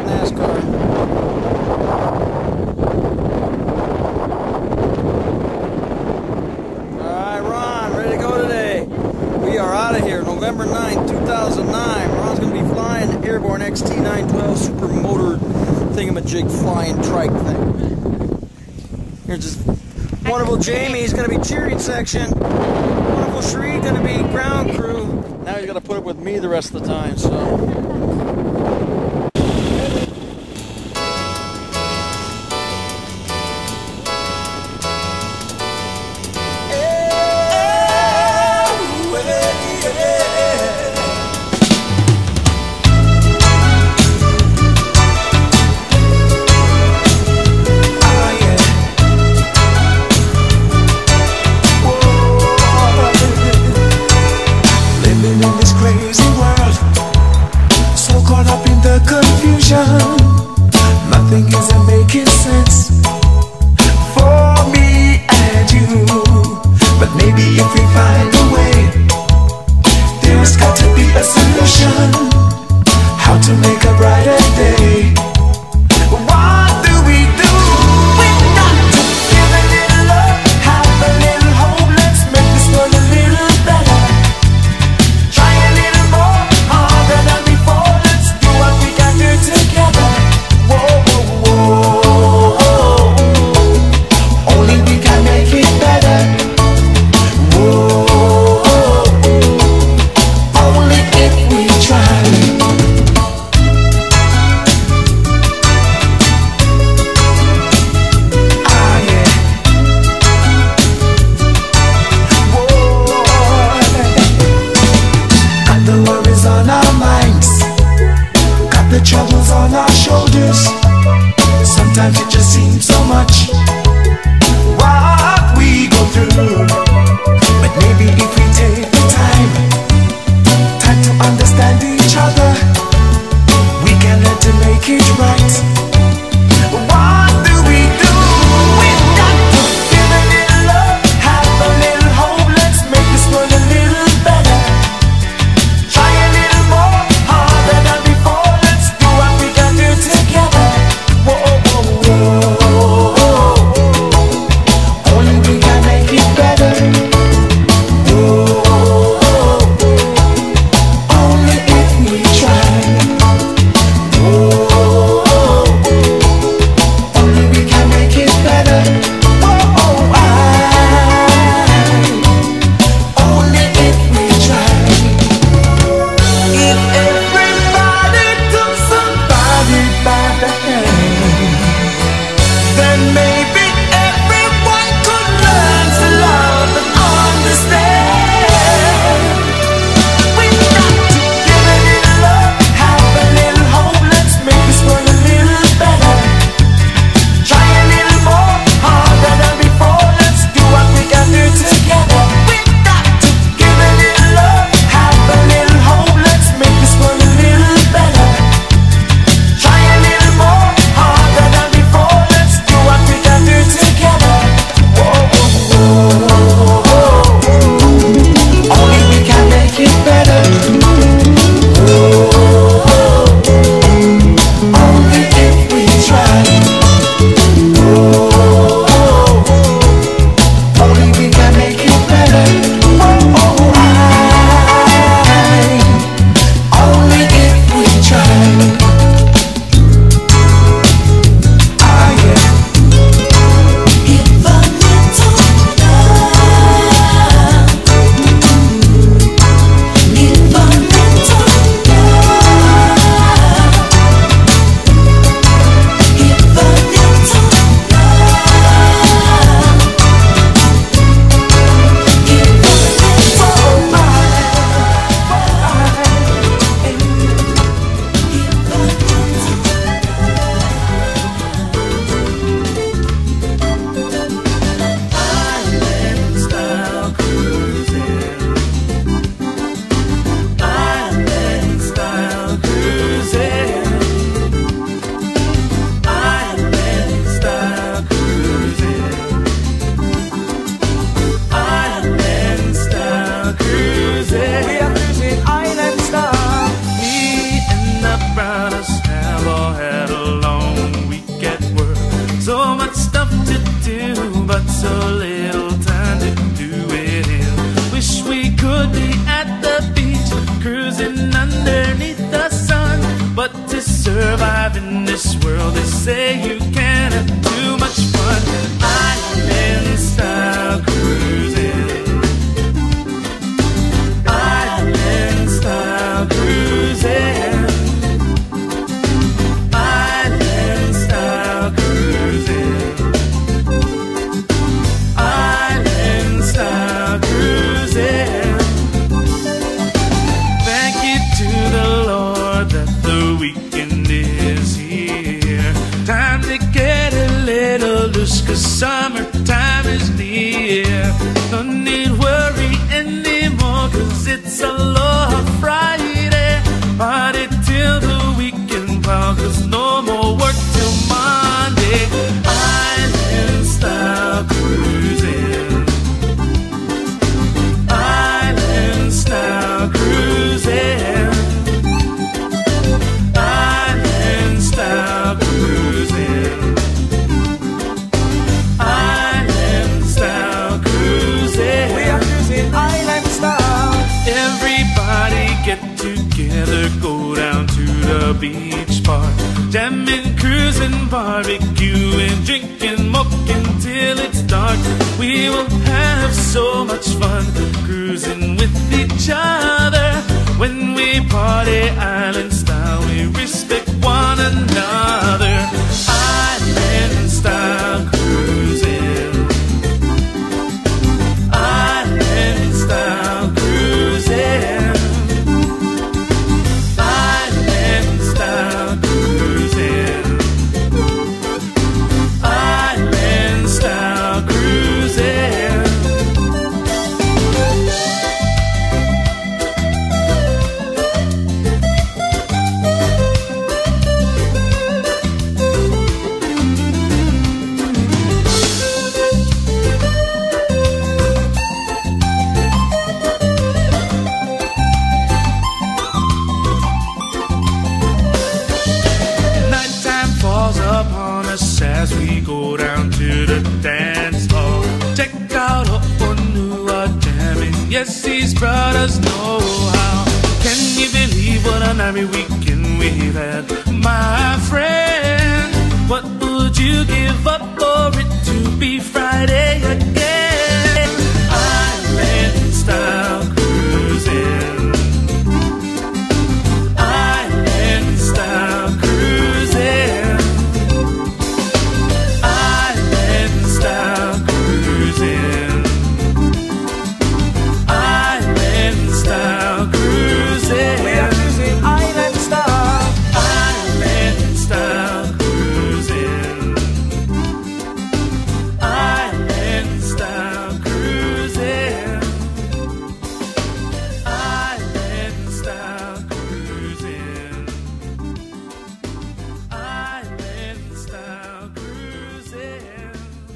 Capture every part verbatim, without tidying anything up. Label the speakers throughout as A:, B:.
A: NASCAR. Alright, Ron, ready to go today. We are out of here, November ninth, two thousand nine. Ron's going to be flying the Airborne X T nine twelve super motor thingamajig flying trike thing. Here's just wonderful Jamie, he's going to be cheering section. Wonderful Sheree, going to be ground crew. Now he's got to put up with me the rest of the time, so.
B: Nothing isn't making sense for me and you. But maybe if we find a way, there's got to be a solution. How to make a brighter day. What do we do? We've got to give a little love, have a little hope. Let's make this world a little better. Try a little more, harder than before. Let's do what we can do together. Whoa, whoa, whoa. Only we can make it better. Whoa, only if we try. Ah, yeah. Whoa. Got the worries on our minds, got the troubles on our shoulders. Sometimes it just seems so much what we go through. But maybe if we take the time, time to understand each other, we can learn to make it right. What do we do? We've got to give a little love, have a little hope. Let's make this world a little better. Try a little more, harder than before. Let's do what we can do together. Whoa, whoa, whoa. Only we can make it better. Whoa, only if we try.
C: But to survive in this world, they say you can't have too much fun. Island style cruising, island style cruising, island style cruising, island style cruising. Thank you to the Lord that the weekend is here. Time to get a little loose, 'cause summertime is near. No need worry anymore, 'cause it's Aloha Friday. Party till the weekend, pal, 'cause no more work till Monday. Island style cruising, island style cruising, island style cruising, island style cruising.
B: We are cruising island style.
C: Everybody get together, go down to the beach park, jamming, cruising, barbecuing, drinking, smoking till it's dark. We will have so much fun cruising with each other. When we party island style, we respect one another. Island style cruising, island style cruising, island style cruising, island style cruising. Nighttime falls upon us as we go down to the dance hall. Check out Ho'onua jamming, yes, these brothers know how. Can you believe what a merry weekend we've had, my friend? What would you give up for it to be Friday again? Island style cruising, island style cruising, island style cruising, island style cruising.
B: We are cruising island style.
C: Island style cruising, island style cruising, island style cruising, island style cruising.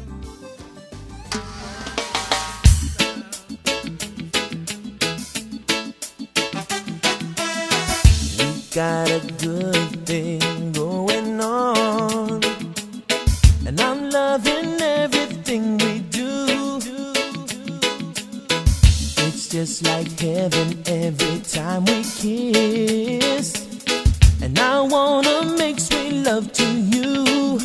D: Got a good thing going on, and I'm loving everything we do. It's just like heaven every time we kiss, and I wanna make sweet love to you.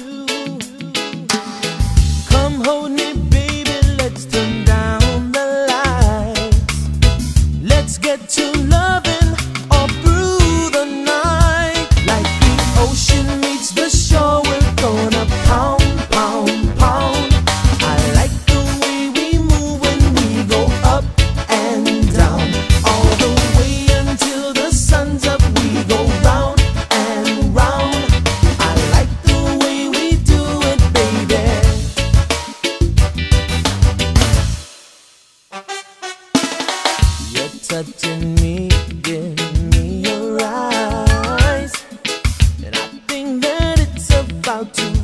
D: Come hold me, baby, let's turn down the lights. Let's get to loving all through the night. Like the ocean meets the shore, we're gonna pound, pound, pound. I like the way we move when we go up and down. All the way until the sun's up, we go round and round. I like the way we do it, baby. You're touching me, giving me your eyes, and I think that it's about to